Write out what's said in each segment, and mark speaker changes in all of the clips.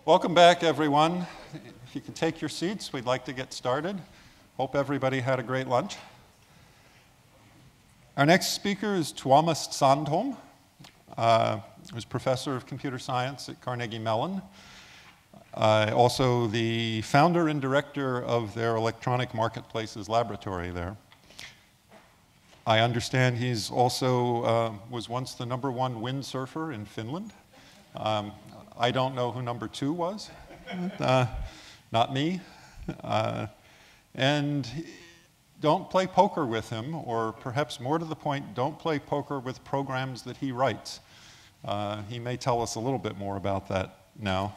Speaker 1: Welcome back, everyone. If you could take your seats, we'd like to get started. Hope everybody had a great lunch. Our next speaker is Tuomas Sandholm, who's professor of computer science at Carnegie Mellon. Also the founder and director of their electronic marketplaces laboratory there. I understand he's also was once the #1 windsurfer in Finland. I don't know who #2 was, not me. And don't play poker with him, or perhaps more to the point, don't play poker with programs that he writes. He may tell us a little bit more about that now.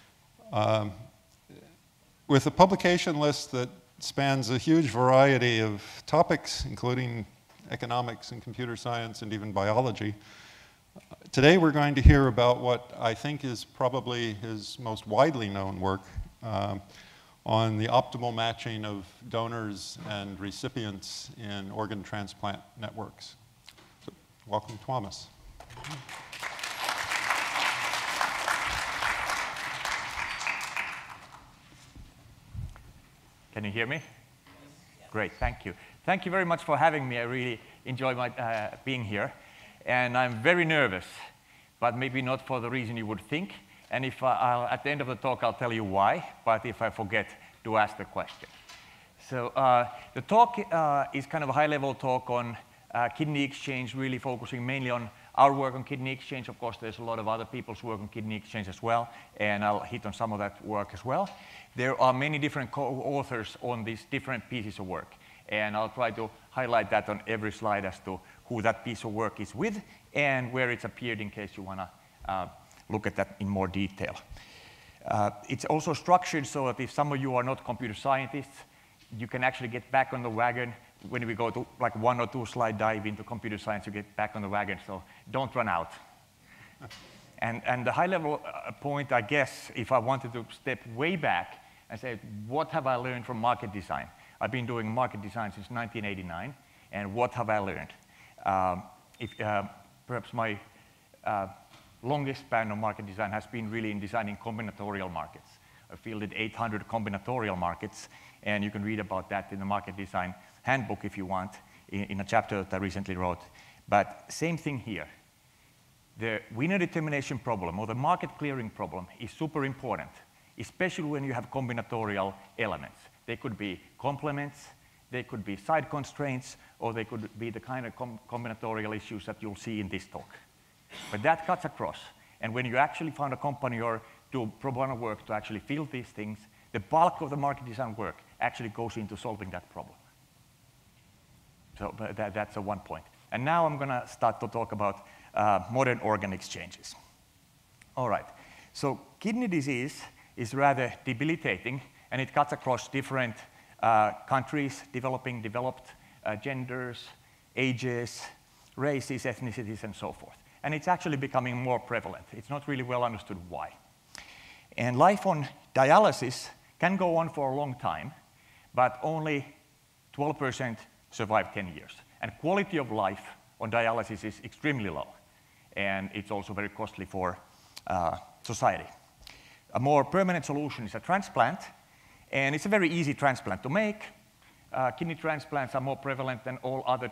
Speaker 1: With a publication list that spans a huge variety of topics, including economics and computer science and even biology, today we're going to hear about what I think is probably his most widely known work on the optimal matching of donors and recipients in organ transplant networks. So, welcome, Tuomas.
Speaker 2: Can you hear me? Great, thank you. Thank you very much for having me. I really enjoy being here. And I'm very nervous, but maybe not for the reason you would think. And if at the end of the talk, I'll tell you why, but if I forget, to ask the question. So the talk is kind of a high-level talk on kidney exchange, really focusing mainly on our work on kidney exchange. Of course, there's a lot of other people's work on kidney exchange as well, and I'll hit on some of that work as well. There are many different co-authors on these different pieces of work, and I'll try to highlight that on every slide as to who that piece of work is with and where it's appeared in case you want to look at that in more detail. It's also structured so that if some of you are not computer scientists, you can actually get back on the wagon. When we go to like 1 or 2 slide dive into computer science, you get back on the wagon, so don't run out. And the high-level point, I guess, if I wanted to step way back and say, what have I learned from market design? I've been doing market design since 1989, and what have I learned? Perhaps my longest span of market design has been really in designing combinatorial markets. I fielded 800 combinatorial markets, and you can read about that in the market design handbook if you want, in a chapter that I recently wrote. But same thing here. The winner determination problem, or the market clearing problem, is super important, especially when you have combinatorial elements. They could be complements, they could be side constraints, or they could be the kind of combinatorial issues that you'll see in this talk. But that cuts across. And when you actually found a company or do pro bono work to actually field these things, the bulk of the market design work actually goes into solving that problem. So that's one point. And now I'm going to start to talk about modern organ exchanges. All right. So kidney disease is rather debilitating, and it cuts across different countries, developing, developed, genders, ages, races, ethnicities, and so forth. And it's actually becoming more prevalent. It's not really well understood why. And life on dialysis can go on for a long time, but only 12% survive 10 years. And quality of life on dialysis is extremely low. And it's also very costly for society. A more permanent solution is a transplant. And it's a very easy transplant to make. Kidney transplants are more prevalent than all other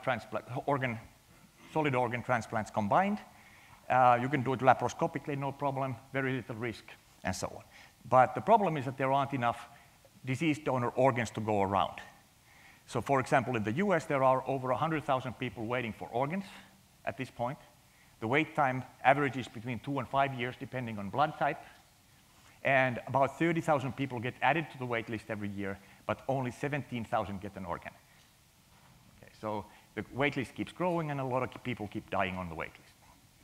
Speaker 2: solid organ transplants combined. You can do it laparoscopically, no problem, very little risk, and so on. But the problem is that there aren't enough deceased donor organs to go around. So for example, in the US, there are over 100,000 people waiting for organs at this point. The wait time averages between 2 and 5 years, depending on blood type. And about 30,000 people get added to the wait list every year, but only 17,000 get an organ. Okay, so the wait list keeps growing, and a lot of people keep dying on the wait list.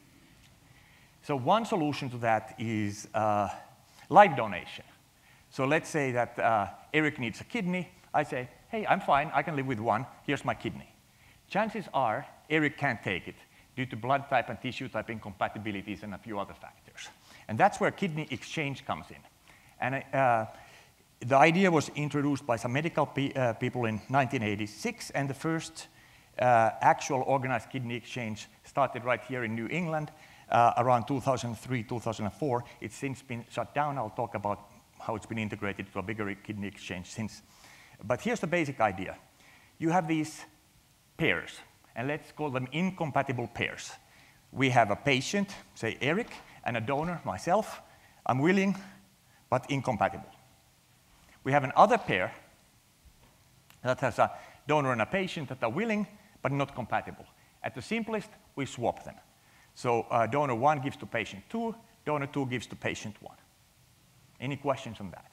Speaker 2: So one solution to that is live donation. So let's say that Eric needs a kidney. I say, hey, I'm fine. I can live with one. Here's my kidney. Chances are Eric can't take it due to blood type and tissue type incompatibilities and a few other factors. And that's where kidney exchange comes in. And the idea was introduced by some medical people in 1986, and the first actual organized kidney exchange started right here in New England around 2003, 2004. It's since been shut down. I'll talk about how it's been integrated to a bigger kidney exchange since. But here's the basic idea. You have these pairs, and let's call them incompatible pairs. We have a patient, say Eric, and a donor, myself. I'm willing, but incompatible. We have another pair that has a donor and a patient that are willing, but not compatible. At the simplest, we swap them. So donor 1 gives to patient 2, donor 2 gives to patient 1. Any questions on that?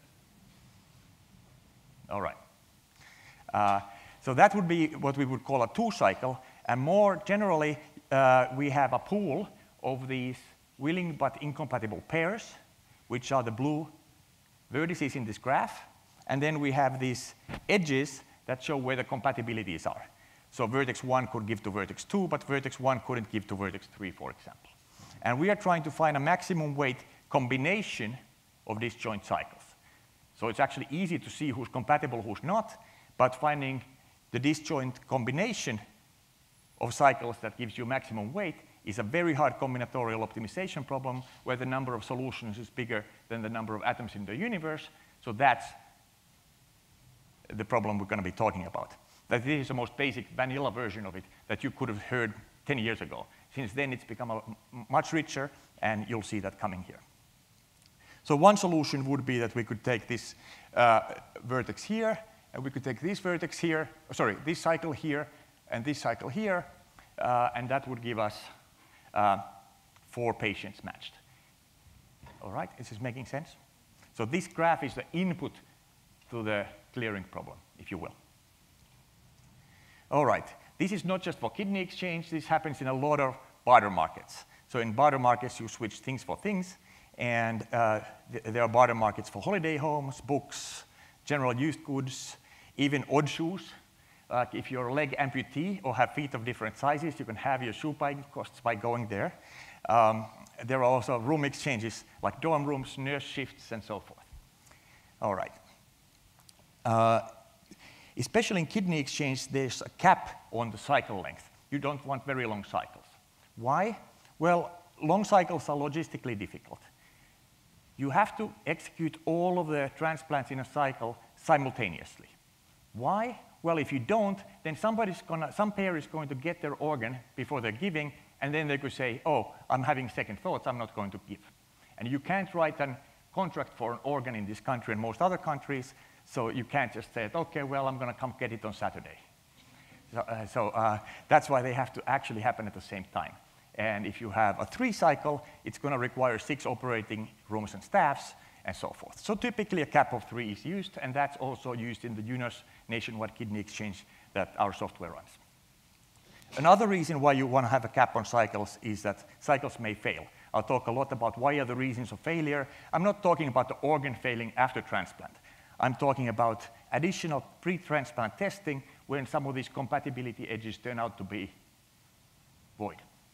Speaker 2: All right. So that would be what we would call a 2-cycle. And more generally, we have a pool of these willing but incompatible pairs, which are the blue vertices in this graph. And then we have these edges that show where the compatibilities are. So vertex 1 could give to vertex 2, but vertex 1 couldn't give to vertex 3, for example. And we are trying to find a maximum weight combination of these joint cycles. So it's actually easy to see who's compatible, who's not, but finding the disjoint combination of cycles that gives you maximum weight is a very hard combinatorial optimization problem where the number of solutions is bigger than the number of atoms in the universe. So that's the problem we're going to be talking about. That this is the most basic vanilla version of it that you could have heard 10 years ago. Since then, it's become much richer, and you'll see that coming here. So one solution would be that we could take this vertex here, and we could take this vertex here, sorry, this cycle here, and this cycle here, and that would give us 4 patients matched. All right, is this making sense? So this graph is the input to the clearing problem, if you will. All right, this is not just for kidney exchange. This happens in a lot of barter markets. So in barter markets, you switch things for things, and there are barter markets for holiday homes, books, general used goods, even odd shoes. Like if you're a leg amputee or have feet of different sizes, you can have your shoe buying costs by going there. There are also room exchanges like dorm rooms, nurse shifts, and so forth. All right. Especially in kidney exchange, there's a cap on the cycle length. You don't want very long cycles. Why? Well, long cycles are logistically difficult. You have to execute all of the transplants in a cycle simultaneously. Why? Well, if you don't, then some pair is going to get their organ before they're giving, and then they could say, oh, I'm having second thoughts, I'm not going to give. And you can't write a contract for an organ in this country and most other countries, so you can't just say, okay, well, I'm going to come get it on Saturday. So that's why they have to actually happen at the same time. And if you have a 3-cycle, it's going to require 6 operating rooms and staffs, and so forth. So typically a cap of 3 is used, and that's also used in the UNOS nationwide kidney exchange that our software runs. Another reason why you want to have a cap on cycles is that cycles may fail. I'll talk a lot about why are the reasons of failure. I'm not talking about the organ failing after transplant. I'm talking about additional pre-transplant testing when some of these compatibility edges turn out to be void.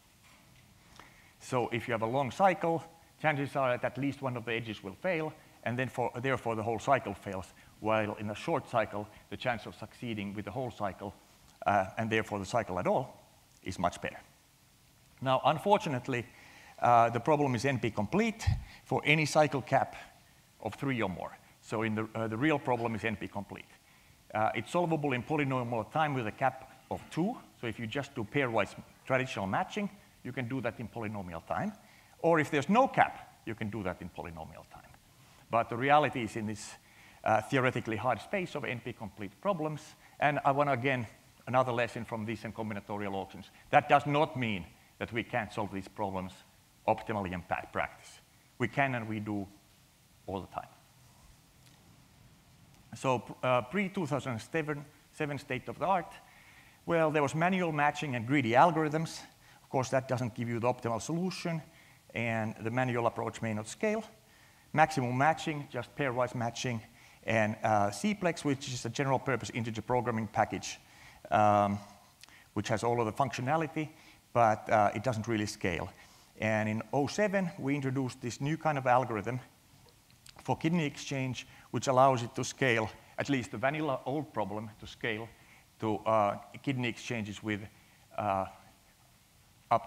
Speaker 2: So if you have a long cycle, chances are that at least one of the edges will fail, and then therefore the whole cycle fails, while in a short cycle, the chance of succeeding with the whole cycle, and therefore the cycle at all, is much better. Now, unfortunately, the problem is NP-complete for any cycle cap of 3 or more. So in the real problem is NP-complete. It's solvable in polynomial time with a cap of 2. So if you just do pairwise traditional matching, you can do that in polynomial time. Or if there's no cap, you can do that in polynomial time. But the reality is in this theoretically hard space of NP-complete problems. And I want to, again, another lesson from this and combinatorial auctions. That does not mean that we can't solve these problems optimally in practice. We can and we do all the time. So pre-2007 state of the art, well, there was manual matching and greedy algorithms. Of course, that doesn't give you the optimal solution, and the manual approach may not scale. Maximum matching, just pairwise matching, and Cplex, which is a general purpose integer programming package, which has all of the functionality, but it doesn't really scale. And in 2007, we introduced this new kind of algorithm for kidney exchange, which allows it to scale, at least the vanilla old problem, to scale to kidney exchanges with up to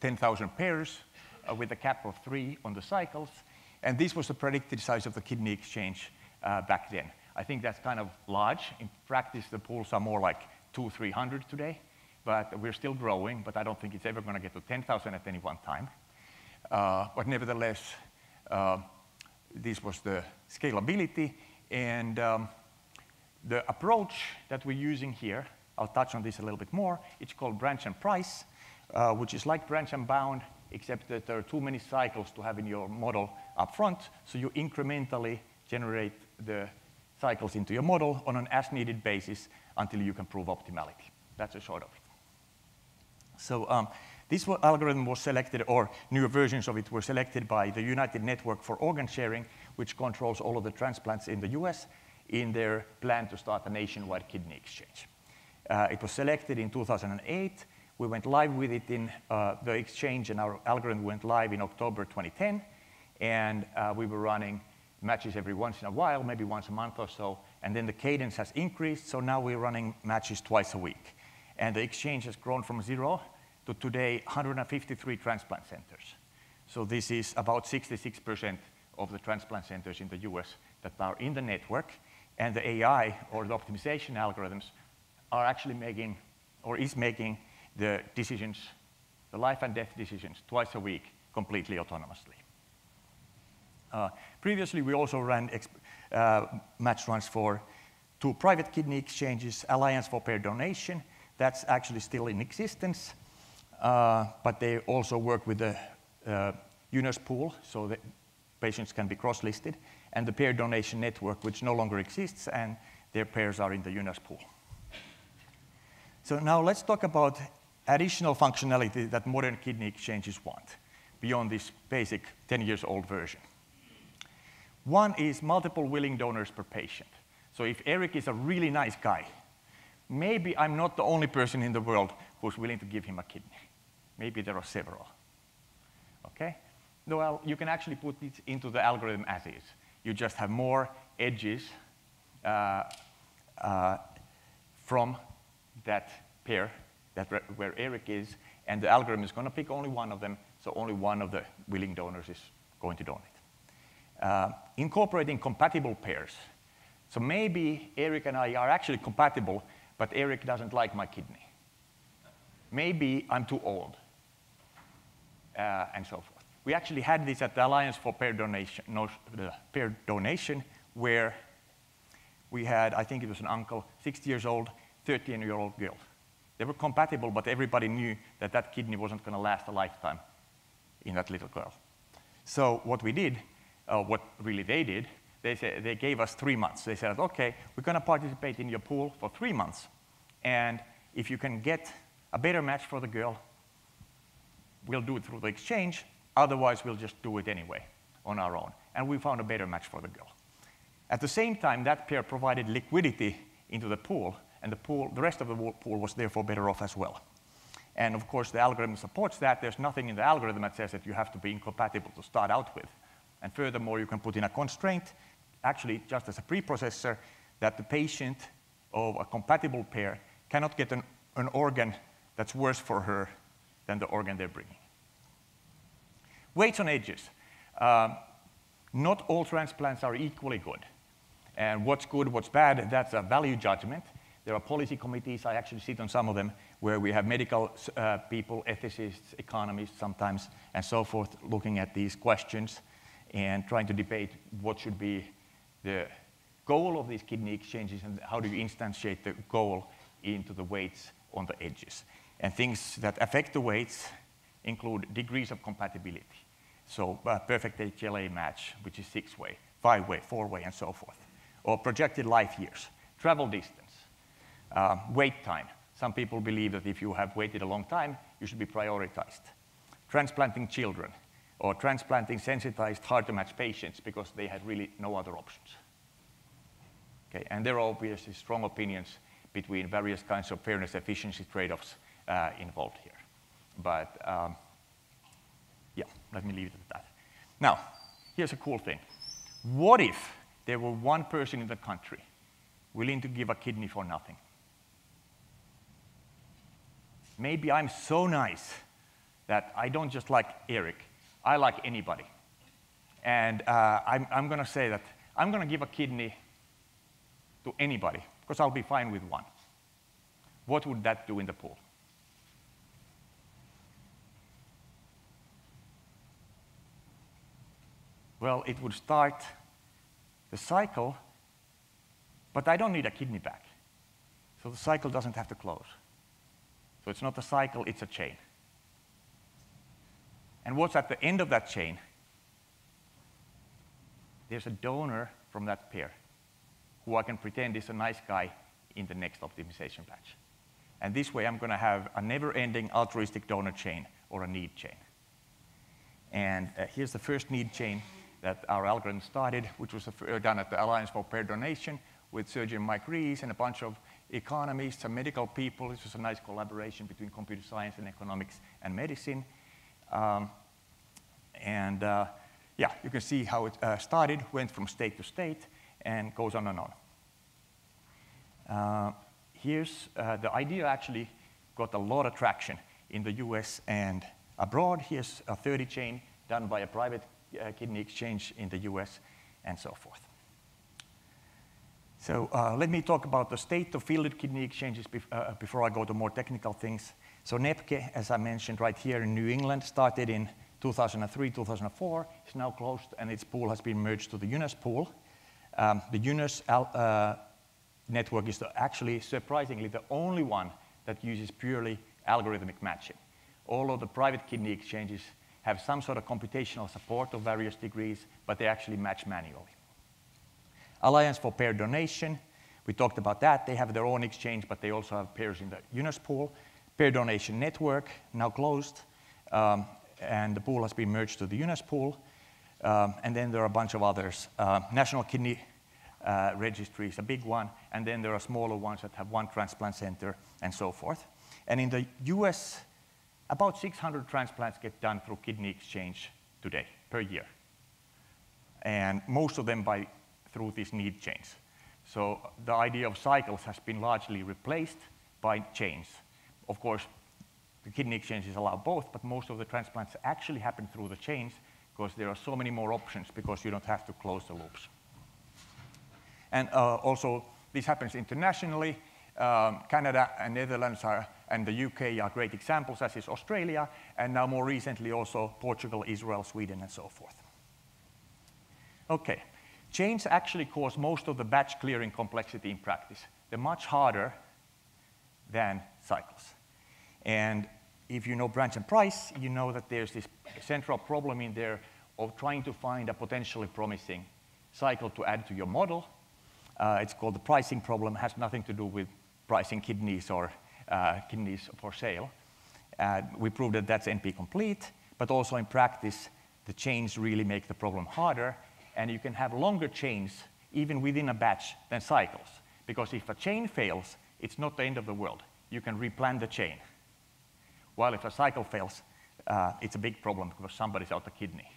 Speaker 2: 10,000 pairs with a cap of 3 on the cycles. And this was the predicted size of the kidney exchange back then. I think that's kind of large. In practice, the pools are more like 200-300 today. But we're still growing, but I don't think it's ever going to get to 10,000 at any one time. But nevertheless, this was the scalability. And the approach that we're using here, I'll touch on this a little bit more. It's called branch and price, which is like branch and bound, except that there are too many cycles to have in your model up front. So you incrementally generate the cycles into your model on an as-needed basis until you can prove optimality. That's a short of it. So this algorithm was selected, or newer versions of it were selected by the United Network for Organ Sharing, which controls all of the transplants in the US in their plan to start a nationwide kidney exchange. It was selected in 2008. We went live with it in the exchange, and our algorithm went live in October 2010. And we were running matches every once in a while, maybe once a month or so. And then the cadence has increased, so now we're running matches twice a week. And the exchange has grown from 0 to today 153 transplant centers. So this is about 66% of the transplant centers in the US that are in the network. And the AI, or the optimization algorithms, are actually making, or is making, the decisions, the life and death decisions, twice a week, completely autonomously. Previously, we also ran match runs for 2 private kidney exchanges, Alliance for Pair Donation. That's actually still in existence, but they also work with the UNOS pool, so that patients can be cross-listed, and the Pair Donation Network, which no longer exists, and their pairs are in the UNOS pool. So now let's talk about additional functionality that modern kidney exchanges want, beyond this basic 10-year-old version. One is multiple willing donors per patient. So if Eric is a really nice guy, maybe I'm not the only person in the world who's willing to give him a kidney. Maybe there are several. Okay? Well, you can actually put it into the algorithm as is. You just have more edges from that pair where Eric is, and the algorithm is going to pick only one of them, so only one of the willing donors is going to donate. Incorporating compatible pairs. So maybe Eric and I are actually compatible, but Eric doesn't like my kidney. Maybe I'm too old, and so forth. We actually had this at the Alliance for Pair Donation, where we had, I think it was an uncle, 60 years old, 13-year-old girl. They were compatible, but everybody knew that that kidney wasn't going to last a lifetime in that little girl. So what we did, what really they did, they gave us 3 months. They said, okay, we're going to participate in your pool for 3 months. And if you can get a better match for the girl, we'll do it through the exchange. Otherwise, we'll just do it anyway on our own. And we found a better match for the girl. At the same time, that pair provided liquidity into the pool, and the rest of the pool was therefore better off as well. And of course, the algorithm supports that. There's nothing in the algorithm that says that you have to be incompatible to start out with. And furthermore, you can put in a constraint, actually just as a preprocessor, that the patient of a compatible pair cannot get an organ that's worse for her than the organ they're bringing. Weights on edges. Not all transplants are equally good. And what's good, what's bad, that's a value judgment. There are policy committees, I actually sit on some of them, where we have medical people, ethicists, economists sometimes, and so forth, looking at these questions and trying to debate what should be the goal of these kidney exchanges and how do you instantiate the goal into the weights on the edges. And things that affect the weights include degrees of compatibility. So perfect HLA match, which is 6-way, 5-way, 4-way, and so forth. Or projected life years, travel distance, wait time. Some people believe that if you have waited a long time, you should be prioritized. Transplanting children, or transplanting sensitized, hard-to-match patients because they had really no other options. Okay, and there are obviously strong opinions between various kinds of fairness efficiency trade-offs involved here. But yeah, let me leave it at that. Now, here's a cool thing. What if there were one person in the country willing to give a kidney for nothing? Maybe I'm so nice that I don't just like Eric, I like anybody. And I'm going to say that I'm going to give a kidney to anybody, because I'll be fine with one. What would that do in the pool? Well, it would start the cycle, but I don't need a kidney back. So the cycle doesn't have to close. So it's not a cycle, it's a chain. And what's at the end of that chain? There's a donor from that pair who I can pretend is a nice guy in the next optimization batch. And this way I'm going to have a never-ending altruistic donor chain or a need chain. And here's the first need chain that our algorithm started, which was done at the Alliance for Pair Donation with surgeon Mike Rees and a bunch of economists and medical people. This was a nice collaboration between computer science and economics and medicine. Yeah, you can see how it started, went from state to state, and goes on and on. Here's the idea actually got a lot of traction in the US and abroad. Here's a 30 chain done by a private kidney exchange in the US and so forth. So let me talk about the state of fielded kidney exchanges before I go to more technical things. So NEPKE, as I mentioned right here in New England, started in 2003, 2004. It's now closed, and its pool has been merged to the UNUS pool. The UNUS network is actually, surprisingly, the only one that uses purely algorithmic matching. All of the private kidney exchanges have some sort of computational support of various degrees, but they actually match manually. Alliance for Pair Donation, we talked about that. They have their own exchange, but they also have pairs in the UNUS pool. Pair Donation Network, now closed, and the pool has been merged to the UNUS pool. And then there are a bunch of others. National Kidney Registry is a big one, and then there are smaller ones that have one transplant center and so forth. And in the US, about 600 transplants get done through kidney exchange today, per year. And most of them through these need chains. So the idea of cycles has been largely replaced by chains. Of course, the kidney exchanges allow both, but most of the transplants actually happen through the chains because there are so many more options because you don't have to close the loops. And also, this happens internationally. Canada and Netherlands and the UK are great examples, as is Australia, and now more recently also Portugal, Israel, Sweden, and so forth. Okay, chains actually cause most of the batch clearing complexity in practice. They're much harder than cycles. And if you know branch and price, you know that there's this central problem in there of trying to find a potentially promising cycle to add to your model. It's called the pricing problem. It has nothing to do with pricing kidneys or kidneys for sale. We proved that that's NP complete, but also in practice, the chains really make the problem harder, and you can have longer chains even within a batch than cycles, because if a chain fails, it's not the end of the world. You can replan the chain. While if a cycle fails, it's a big problem because somebody's out a kidney.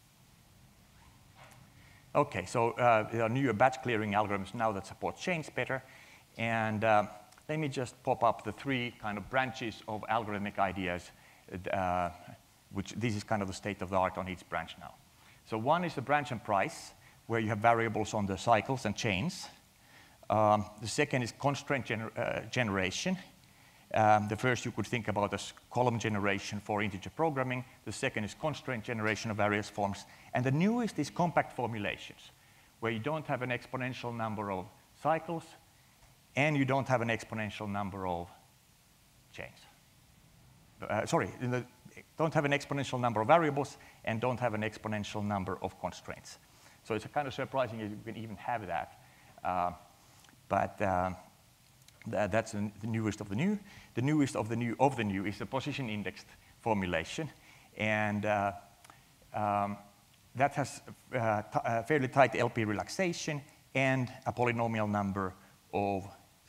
Speaker 2: Okay, so there are newer batch clearing algorithms now that support chains better. And let me just pop up the three kind of branches of algorithmic ideas, which this is kind of the state of the art on each branch now. So one is the branch and price, where you have variables on the cycles and chains. The second is constraint generation. The first you could think about as column generation for integer programming. The second is constraint generation of various forms. And the newest is compact formulations, where you don't have an exponential number of cycles, and you don't have an exponential number of chains. Don't have an exponential number of variables, and don't have an exponential number of constraints. So it's kind of surprising that you can even have that. That's the newest of the new. The newest of the new is the position indexed formulation. And that has a fairly tight LP relaxation and a polynomial number of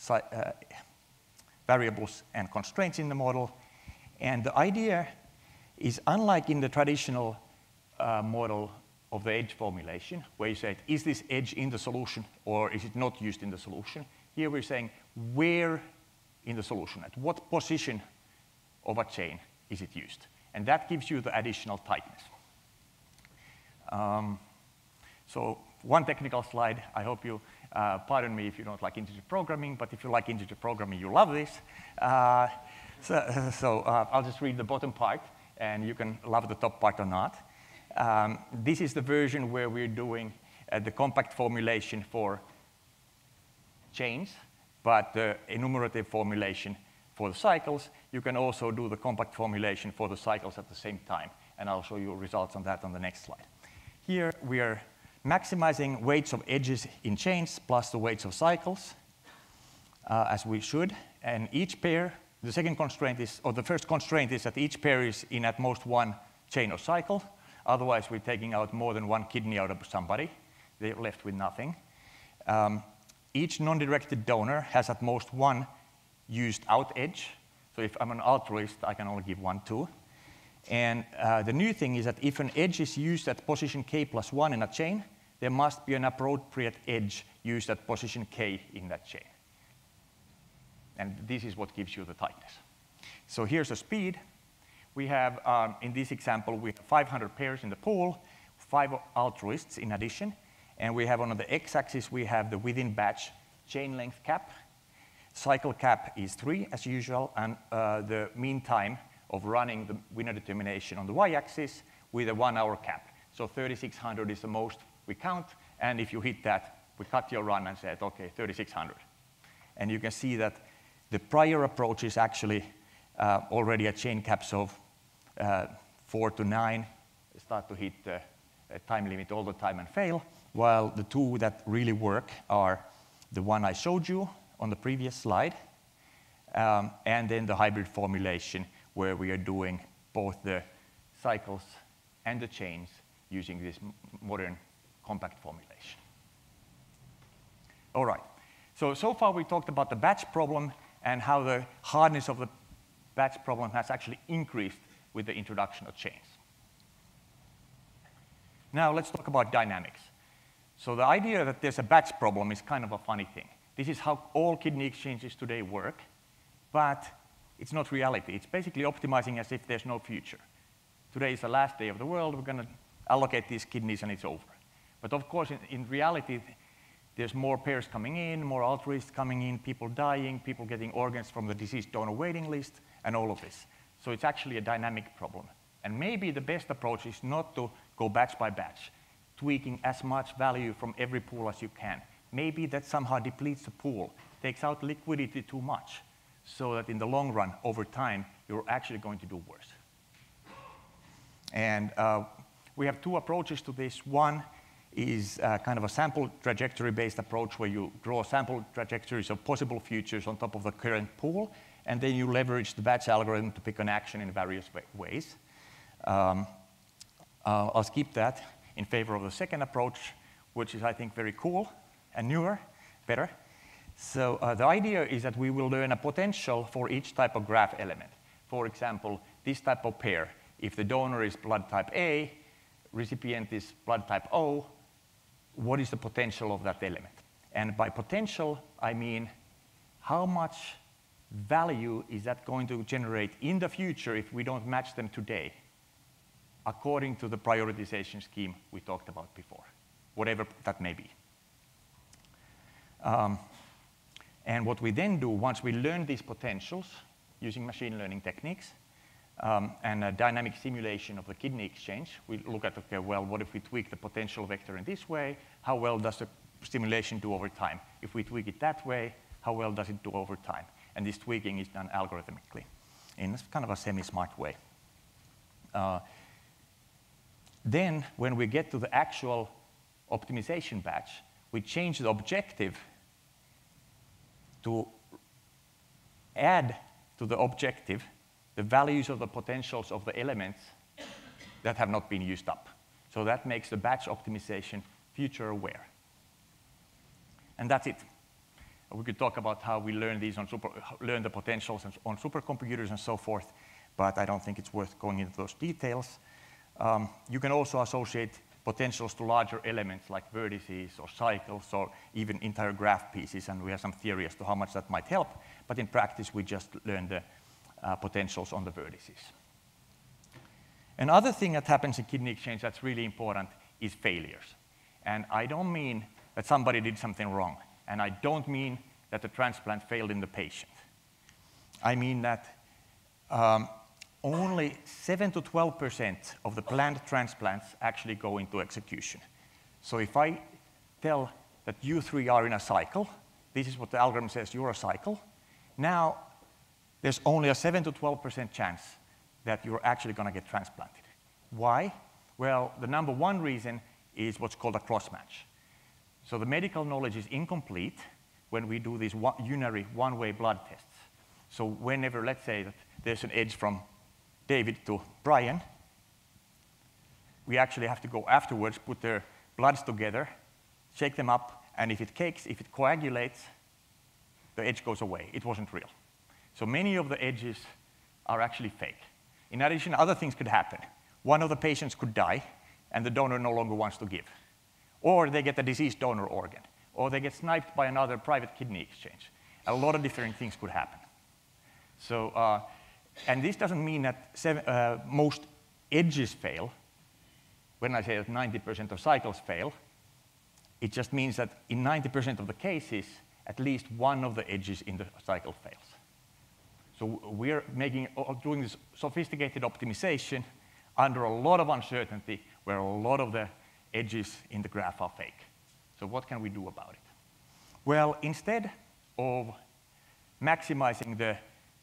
Speaker 2: variables and constraints in the model. And the idea is, unlike in the traditional model of the edge formulation, where you say, is this edge in the solution or is it not used in the solution? Here we're saying, where in the solution, at what position of a chain is it used? And that gives you the additional tightness. So one technical slide. I hope you pardon me if you don't like integer programming, but if you like integer programming, you love this. So I'll just read the bottom part, and you can love the top part or not. This is the version where we're doing the compact formulation for chains, but the enumerative formulation for the cycles. You can also do the compact formulation for the cycles at the same time, and I'll show you results on that on the next slide. Here we are maximizing weights of edges in chains plus the weights of cycles, as we should. And each pair, the second constraint is, or the first constraint is that each pair is in at most one chain or cycle. Otherwise, we're taking out more than one kidney out of somebody. They're left with nothing. Each non-directed donor has at most one used out edge. So if I'm an altruist, I can only give 1, 2. And the new thing is that if an edge is used at position k plus 1 in a chain, there must be an appropriate edge used at position k in that chain. And this is what gives you the tightness. So here's the speed. We have, in this example, we have 500 pairs in the pool, 5 altruists in addition. And we have on the x-axis, we have the within batch chain length cap. Cycle cap is 3, as usual, and the mean time of running the winner determination on the y-axis with a 1-hour cap. So 3,600 is the most we count, and if you hit that, we cut your run and said, okay, 3,600. And you can see that the prior approach is actually already at chain caps of 4 to 9, start to hit the time limit all the time and fail, while the two that really work are the one I showed you on the previous slide, and then the hybrid formulation, where we are doing both the cycles and the chains using this modern compact formulation. All right, so far we talked about the batch problem and how the hardness of the batch problem has actually increased with the introduction of chains. Now let's talk about dynamics. So the idea that there's a batch problem is kind of a funny thing. This is how all kidney exchanges today work, but it's not reality. It's basically optimizing as if there's no future. Today is the last day of the world. We're going to allocate these kidneys and it's over. But of course, in reality, there's more pairs coming in, more altruists coming in, people dying, people getting organs from the deceased donor waiting list, and all of this. So it's actually a dynamic problem. And maybe the best approach is not to go batch by batch, tweaking as much value from every pool as you can. Maybe that somehow depletes the pool, takes out liquidity too much, so that in the long run, over time, you're actually going to do worse. And we have 2 approaches to this. One is kind of a sample trajectory-based approach, where you draw sample trajectories of possible futures on top of the current pool, and then you leverage the batch algorithm to pick an action in various ways. I'll skip that in favor of the second approach, which is, I think, very cool and newer, better. So the idea is that we will learn a potential for each type of graph element. For example, this type of pair, if the donor is blood type A, recipient is blood type O, what is the potential of that element? And by potential, I mean how much value is that going to generate in the future if we don't match them today, according to the prioritization scheme we talked about before, whatever that may be. And what we then do, once we learn these potentials using machine learning techniques and a dynamic simulation of the kidney exchange, we look at, okay, well, what if we tweak the potential vector in this way? How well does the simulation do over time? If we tweak it that way, how well does it do over time? And this tweaking is done algorithmically in kind of a semi-smart way. Then, when we get to the actual optimization batch, we change the objective to add to the objective the values of the potentials of the elements that have not been used up. So that makes the batch optimization future aware. And that's it. We could talk about how we learn these on learn the potentials on supercomputers and so forth, but I don't think it's worth going into those details. You can also associate potentials to larger elements like vertices or cycles or even entire graph pieces, and we have some theory as to how much that might help, but in practice we just learn the potentials on the vertices. Another thing that happens in kidney exchange that's really important is failures. And I don't mean that somebody did something wrong. And I don't mean that the transplant failed in the patient. I mean that only 7 to 12% of the planned transplants actually go into execution. So if I tell that you three are in a cycle, this is what the algorithm says, you're a cycle. Now, there's only a 7 to 12% chance that you're actually going to get transplanted. Why? Well, the number one reason is what's called a cross-match. So the medical knowledge is incomplete when we do these unary one-way blood tests. So whenever, let's say, that there's an edge from David to Brian, we actually have to go afterwards, put their bloods together, shake them up, and if it cakes, if it coagulates, the edge goes away. It wasn't real. So many of the edges are actually fake. In addition, other things could happen. One of the patients could die, and the donor no longer wants to give. Or they get a diseased donor organ. Or they get sniped by another private kidney exchange. A lot of different things could happen. So, and this doesn't mean that most edges fail. When I say that 90% of cycles fail, it just means that in 90% of the cases, at least one of the edges in the cycle fails. So we're doing this sophisticated optimization under a lot of uncertainty, where a lot of the edges in the graph are fake. So what can we do about it? Well, instead of maximizing the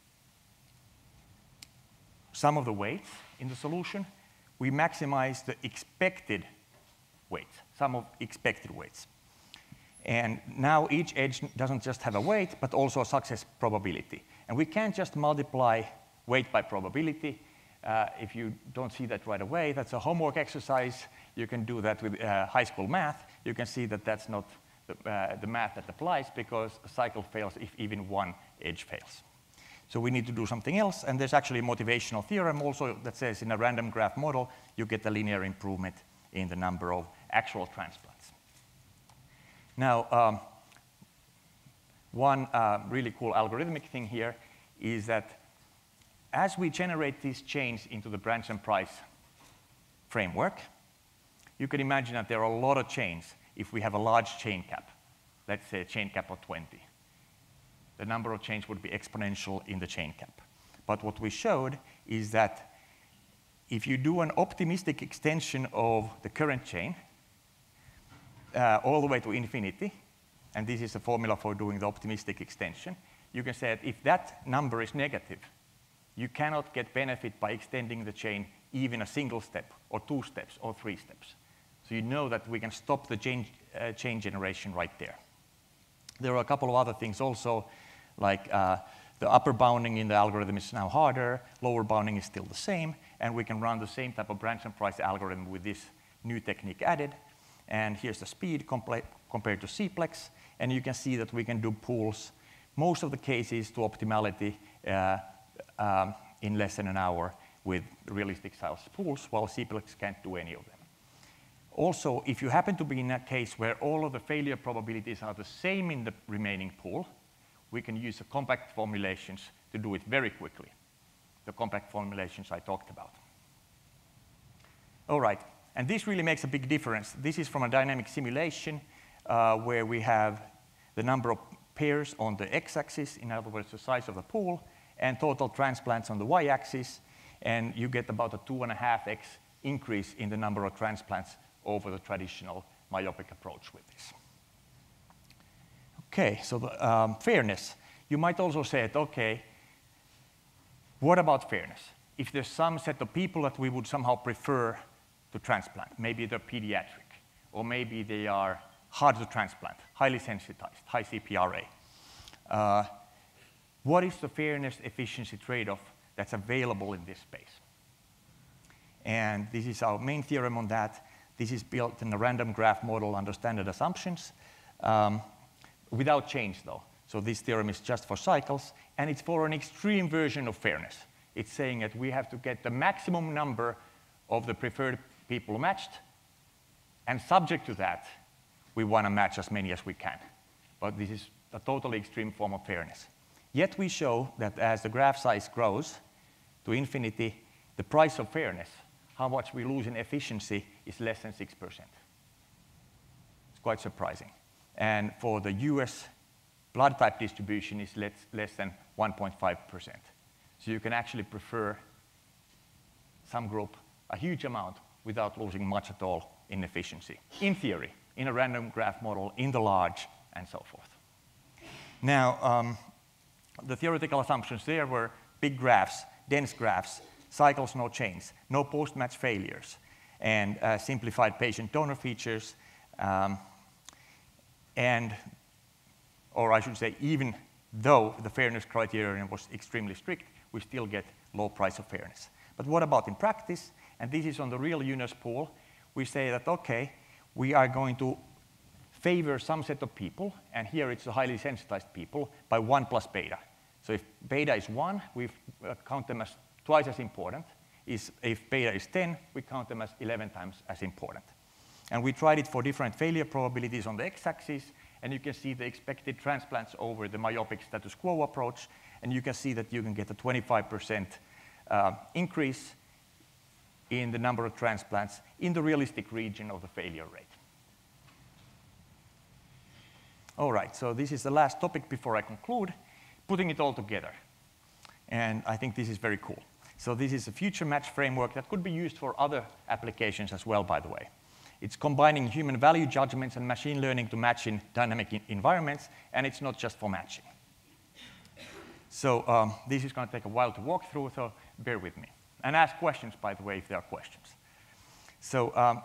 Speaker 2: sum of the weights in the solution, we maximize the expected weights, sum of expected weights. And now each edge doesn't just have a weight, but also a success probability. And we can't just multiply weight by probability. If you don't see that right away, that's a homework exercise. You can do that with high school math. You can see that that's not the math that applies, because a cycle fails if even one edge fails. So we need to do something else. And there's actually a motivational theorem also that says in a random graph model, you get a linear improvement in the number of actual transplants. Now, one really cool algorithmic thing here is that as we generate these chains into the branch and price framework, you can imagine that there are a lot of chains if we have a large chain cap, let's say a chain cap of 20. The number of chains would be exponential in the chain cap. But what we showed is that if you do an optimistic extension of the current chain all the way to infinity, and this is the formula for doing the optimistic extension, you can say that if that number is negative, you cannot get benefit by extending the chain even a single step, or 2 steps, or 3 steps. So you know that we can stop the chain generation right there. There are a couple of other things also, like the upper bounding in the algorithm is now harder, lower bounding is still the same, and we can run the same type of branch and price algorithm with this new technique added. And here's the speed compared to Cplex, and you can see that we can do pools, most of the cases to optimality in less than an hour with realistic size pools, while Cplex can't do any of them. Also, if you happen to be in a case where all of the failure probabilities are the same in the remaining pool, we can use the compact formulations to do it very quickly. The compact formulations I talked about. All right, and this really makes a big difference. This is from a dynamic simulation where we have the number of pairs on the x-axis, in other words, the size of the pool, and total transplants on the y-axis, and you get about a 2.5x increase in the number of transplants over the traditional myopic approach with this. Okay, so the, fairness. You might also say, that, okay, what about fairness? If there's some set of people that we would somehow prefer to transplant, maybe they're pediatric, or maybe they are hard to transplant, highly sensitized, high CPRA. What is the fairness efficiency trade-off that's available in this space? And this is our main theorem on that. This is built in a random graph model under standard assumptions, without change though. So this theorem is just for cycles, and it's for an extreme version of fairness. It's saying that we have to get the maximum number of the preferred people matched, and subject to that, we want to match as many as we can. But this is a totally extreme form of fairness. Yet we show that as the graph size grows to infinity, the price of fairness how much we lose in efficiency is less than 6%. It's quite surprising. And for the US, blood type distribution is less than 1.5%. So you can actually prefer some group a huge amount without losing much at all in efficiency, in theory, in a random graph model, in the large, and so forth. Now, the theoretical assumptions there were big graphs, dense graphs, cycles, no chains, no post-match failures, and simplified patient-donor features, or I should say, even though the fairness criterion was extremely strict, we still get low price of fairness. But what about in practice? And this is on the real UNOS pool. We say that, OK, we are going to favor some set of people, and here it's the highly sensitized people, by 1 plus beta. So if beta is 1, we count them as twice as important. If beta is 10, we count them as 11 times as important. And we tried it for different failure probabilities on the x-axis, and you can see the expected transplants over the myopic status quo approach, and you can see that you can get a 25% increase in the number of transplants in the realistic region of the failure rate. All right, so this is the last topic before I conclude, putting it all together. And I think this is very cool. So this is a future match framework that could be used for other applications as well, by the way. It's combining human value judgments and machine learning to match in dynamic environments, and it's not just for matching. So this is going to take a while to walk through, so bear with me. And ask questions, by the way, if there are questions. So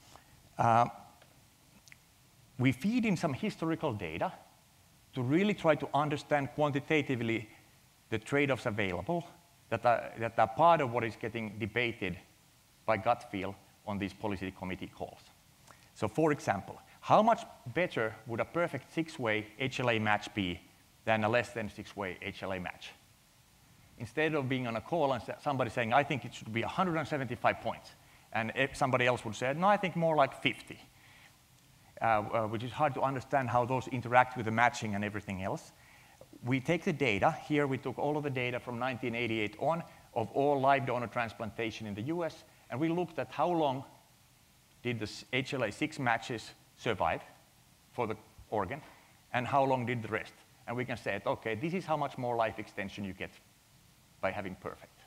Speaker 2: we feed in some historical data to really try to understand quantitatively the trade-offs available that are part of what is getting debated by gut feel on these policy committee calls. So for example, how much better would a perfect 6-way HLA match be than a less than 6-way HLA match? Instead of being on a call and somebody saying, I think it should be 175 points, and if somebody else would say, no, I think more like 50, which is hard to understand how those interact with the matching and everything else. We take the data. Here we took all of the data from 1988 on of all live donor transplantation in the US, and we looked at how long did the HLA-6 matches survive for the organ, and how long did the rest. And we can say, OK, this is how much more life extension you get by having perfect.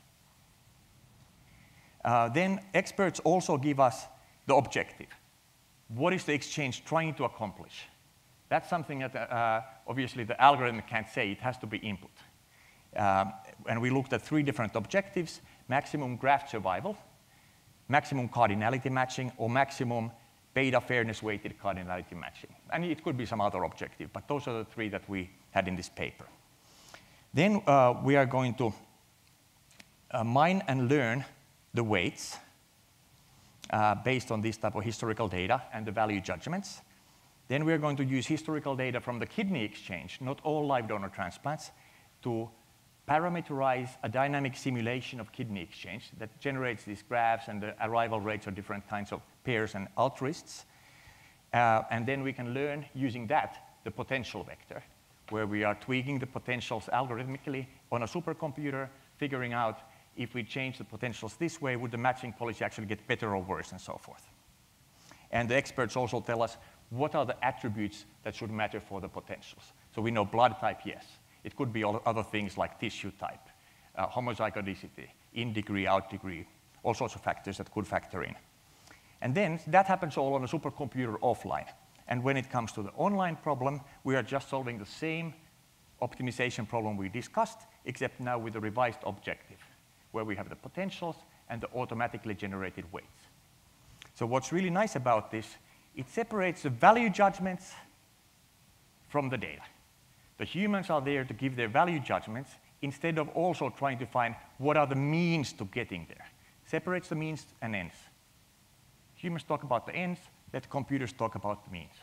Speaker 2: Then experts also give us the objective. What is the exchange trying to accomplish? That's something that obviously the algorithm can't say. It has to be input. And we looked at 3 different objectives: maximum graft survival, maximum cardinality matching, or maximum beta fairness weighted cardinality matching. And it could be some other objective, but those are the 3 that we had in this paper. Then we are going to mine and learn the weights based on this type of historical data and the value judgments. Then we are going to use historical data from the kidney exchange, not all live donor transplants, to parameterize a dynamic simulation of kidney exchange that generates these graphs and the arrival rates of different kinds of pairs and altruists. And then we can learn, using that, the potential vector, where we are tweaking the potentials algorithmically on a supercomputer, figuring out if we change the potentials this way, would the matching policy actually get better or worse, and so forth. And the experts also tell us what are the attributes that should matter for the potentials. So we know blood type, yes. It could be other things like tissue type, homozygoticity, in degree, out degree, all sorts of factors that could factor in. And then that happens all on a supercomputer offline. And when it comes to the online problem, we are just solving the same optimization problem we discussed, except now with a revised objective, where we have the potentials and the automatically generated weights. So what's really nice about this, it separates the value judgments from the data. The humans are there to give their value judgments instead of also trying to find what are the means to getting there. Separates the means and ends. Humans talk about the ends, let computers talk about the means.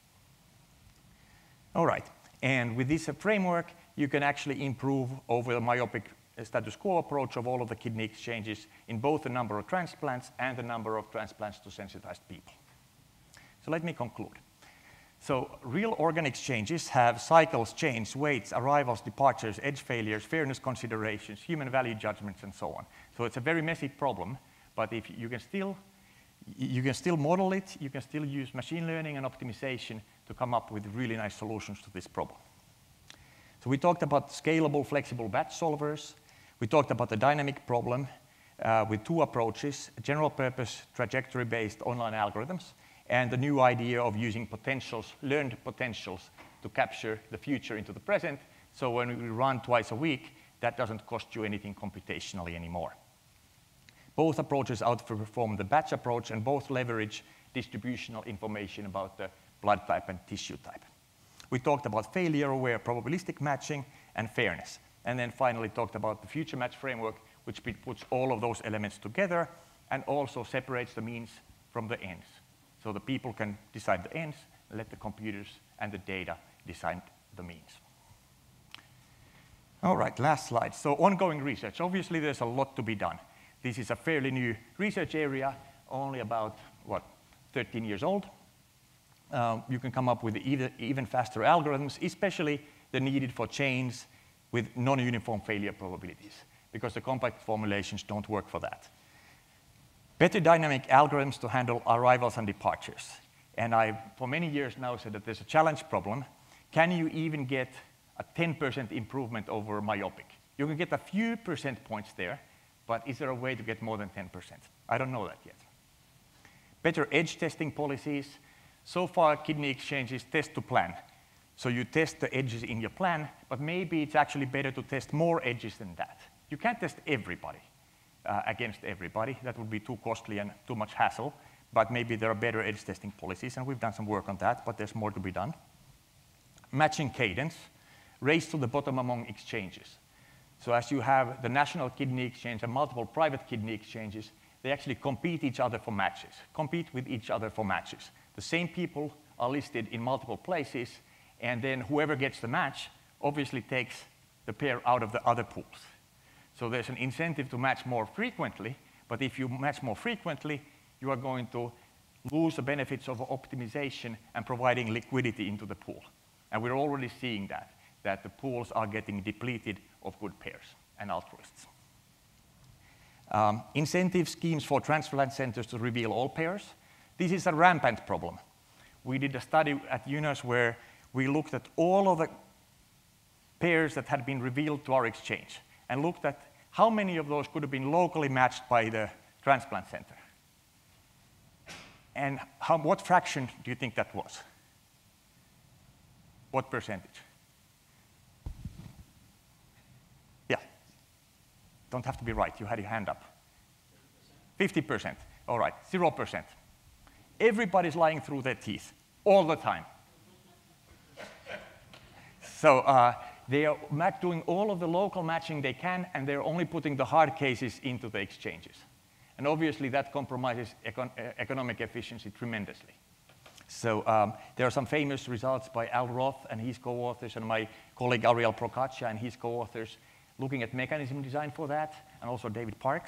Speaker 2: All right, and with this framework, you can actually improve over the myopic status quo approach of all of the kidney exchanges in both the number of transplants and the number of transplants to sensitized people. So let me conclude. So real organ exchanges have cycles, chains, weights, arrivals, departures, edge failures, fairness considerations, human value judgments, and so on. So it's a very messy problem, But if you can still model it, you can still use machine learning and optimization to come up with really nice solutions to this problem. So we talked about scalable, flexible batch solvers. We talked about the dynamic problem with two approaches, general purpose, trajectory-based online algorithms, and the new idea of using potentials, learned potentials, to capture the future into the present. So when we run twice a week, that doesn't cost you anything computationally anymore. Both approaches outperform the batch approach, and both leverage distributional information about the blood type and tissue type. We talked about failure-aware probabilistic matching and fairness. And then finally talked about the future match framework, which puts all of those elements together and also separates the means from the ends. So the people can decide the ends, and let the computers and the data decide the means. All right, last slide. So ongoing research. Obviously, there's a lot to be done. This is a fairly new research area, only about, 13 years old. You can come up with even faster algorithms, especially the needed for chains with non-uniform failure probabilities, because the compact formulations don't work for that. Better dynamic algorithms to handle arrivals and departures. And I, for many years now, said that there's a challenge problem. Can you even get a 10% improvement over myopic? You can get a few percent points there, but is there a way to get more than 10%? I don't know that yet. Better edge testing policies. So far, kidney exchanges test to plan. So you test the edges in your plan, but maybe it's actually better to test more edges than that. You can't test everybody against everybody. That would be too costly and too much hassle, but maybe there are better edge testing policies, and we've done some work on that, but there's more to be done. Matching cadence, race to the bottom among exchanges. So as you have the national kidney exchange and multiple private kidney exchanges, they actually compete with each other for matches. The same people are listed in multiple places, and then whoever gets the match obviously takes the pair out of the other pools. So there's an incentive to match more frequently, but if you match more frequently, you are going to lose the benefits of optimization and providing liquidity into the pool. And we're already seeing that the pools are getting depleted of good pairs and altruists. Incentive schemes for transplant centers to reveal all pairs. This is a rampant problem. We did a study at UNOS where we looked at all of the pairs that had been revealed to our exchange and looked at how many of those could have been locally matched by the transplant center. And what fraction do you think that was? What percentage? Yeah. Don't have to be right. You had your hand up. 50%. All right. 0%. Everybody's lying through their teeth all the time. So they are doing all of the local matching they can, and they're only putting the hard cases into the exchanges. And obviously, that compromises economic efficiency tremendously. So there are some famous results by Al Roth and his co-authors, and my colleague Ariel Procaccia and his co-authors, looking at mechanism design for that, and also David Parks.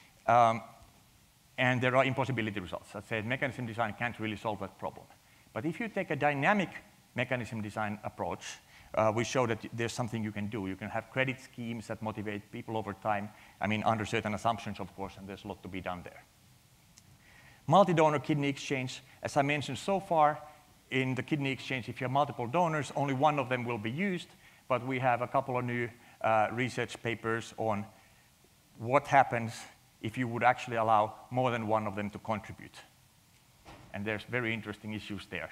Speaker 2: And there are impossibility results that say mechanism design can't really solve that problem. But if you take a dynamic mechanism design approach, we show that there's something you can do. You can have credit schemes that motivate people over time. I mean, under certain assumptions, of course, and there's a lot to be done there. Multi-donor kidney exchange. As I mentioned so far, in the kidney exchange, if you have multiple donors, only one of them will be used. But we have a couple of new research papers on what happens if you would actually allow more than one of them to contribute. And there's very interesting issues there.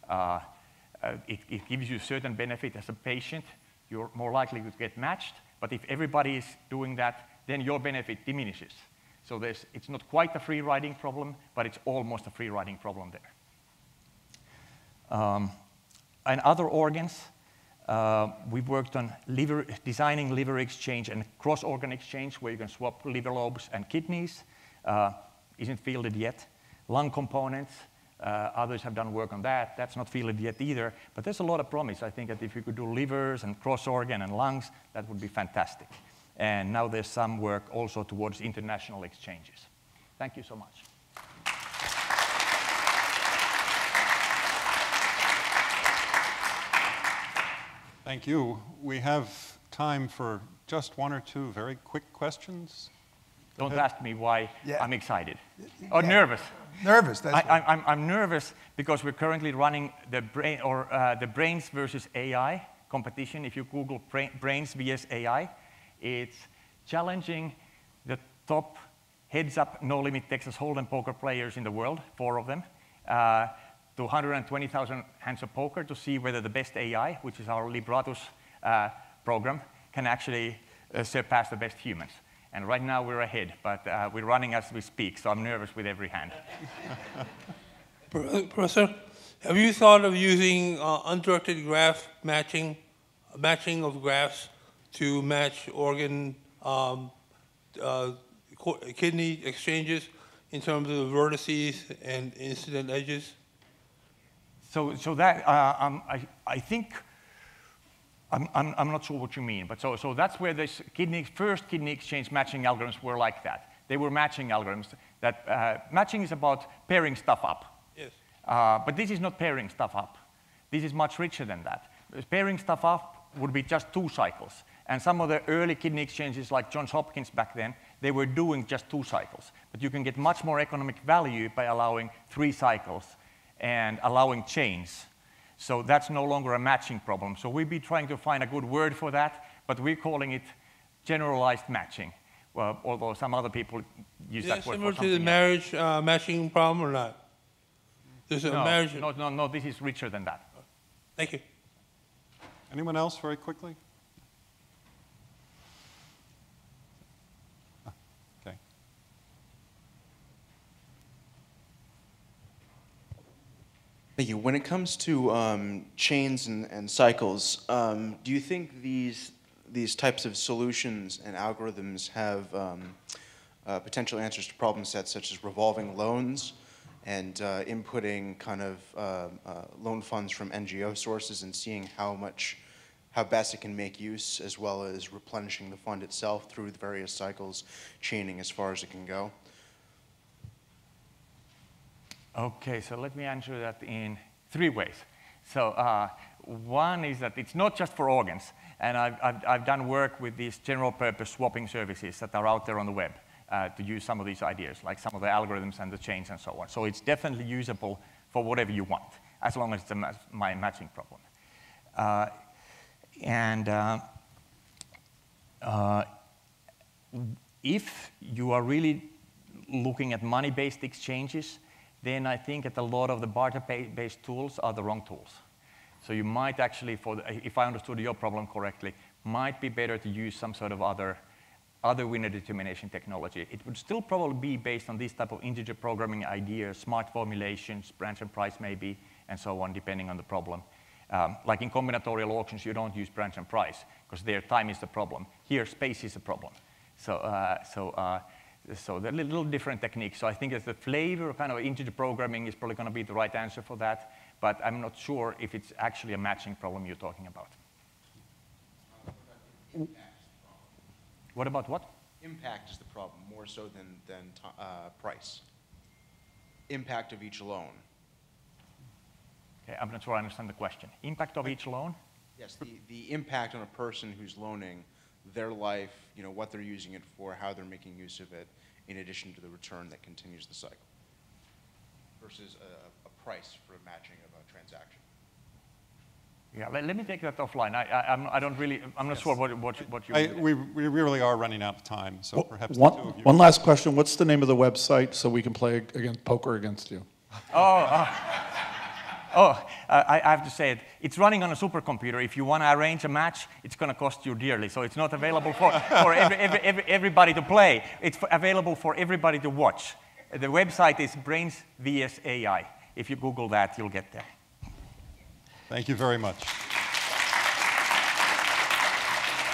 Speaker 2: It gives you certain benefit as a patient. You're more likely to get matched. But if everybody is doing that, then your benefit diminishes. So it's not quite a free riding problem, but it's almost a free riding problem there. And other organs, we've worked on designing liver exchange and cross-organ exchange, where you can swap liver lobes and kidneys. Isn't fielded yet. Lung components. Others have done work on that. That's not fielded yet either. But there's a lot of promise. I think that if you could do livers and cross-organ and lungs, that would be fantastic. And now there's some work also towards international exchanges. Thank you so much.
Speaker 1: Thank you. We have time for just one or two very quick questions.
Speaker 2: Don't ask me why I'm excited. Or
Speaker 3: Yeah.
Speaker 2: nervous.
Speaker 3: Nervous, that's right.
Speaker 2: I'm nervous because we're currently running the brains versus AI competition. If you Google brains vs AI, it's challenging the top heads-up, no-limit Texas Hold'em poker players in the world, 4 of them, to 120,000 hands of poker to see whether the best AI, which is our Libratus program, can actually surpass the best humans. And right now we're ahead, but we're running as we speak, so I'm nervous with every hand.
Speaker 4: Professor, have you thought of using undirected graph matching of graphs to match organ kidney exchanges in terms of vertices and incident edges?
Speaker 2: So that I think I'm not sure what you mean, but so that's where this first kidney exchange matching algorithms were like that. They were matching algorithms that matching is about pairing stuff up.
Speaker 4: Yes.
Speaker 2: But this is not pairing stuff up. This is much richer than that. Pairing stuff up would be just 2 cycles. And some of the early kidney exchanges, like Johns Hopkins back then, they were doing just 2 cycles. But you can get much more economic value by allowing 3 cycles and allowing chains. So that's no longer a matching problem. So we'll be trying to find a good word for that, but we're calling it generalized matching. Well, although some other people use that word for something else.
Speaker 4: Similar to the marriage matching problem or not? There's a marriage.
Speaker 2: No, this is richer than that.
Speaker 4: Thank you.
Speaker 1: Anyone else very quickly? Okay.
Speaker 5: Thank you. When it comes to chains and cycles, do you think these types of solutions and algorithms have potential answers to problem sets such as revolving loans and inputting kind of loan funds from NGO sources and seeing how best it can make use, as well as replenishing the fund itself through the various cycles, chaining as far as it can go?
Speaker 2: Okay, so let me answer that in 3 ways. So one is that it's not just for organs, and I've done work with these general purpose swapping services that are out there on the web to use some of these ideas, like some of the algorithms and the chains and so on. So it's definitely usable for whatever you want, as long as it's a matching problem. If you are really looking at money-based exchanges, then I think that a lot of the barter-based tools are the wrong tools. So you might actually, if I understood your problem correctly, might be better to use some sort of other winner determination technology. It would still probably be based on this type of integer programming ideas, smart formulations, branch and price maybe, and so on, depending on the problem. Like in combinatorial auctions, you don't use branch and price, because their time is the problem. Here, space is the problem. So they're a little different techniques. So I think that the flavor kind of integer programming is probably going to be the right answer for that, but I'm not sure if it's actually a matching problem you're talking about. What about what?
Speaker 5: Impact is the problem, more so than price. Impact of each loan.
Speaker 2: Okay, I'm not sure I understand the question. Impact of each loan?
Speaker 5: Yes, the impact on a person who's loaning, their life, what they're using it for, how they're making use of it, in addition to the return that continues the cycle, versus a price for a matching of a transaction.
Speaker 2: Yeah, let me take that offline. I'm not sure what you mean.
Speaker 1: We really are running out of time, so
Speaker 6: Well,
Speaker 1: perhaps the 2 of you.
Speaker 6: one last question. What's the name of the website so we can play poker against you?
Speaker 2: I have to say it. It's running on a supercomputer. If you want to arrange a match, it's going to cost you dearly. So it's not available for everybody to play. It's available for everybody to watch. The website is Brains vs AI. If you Google that, you'll get there.
Speaker 1: Thank you very much.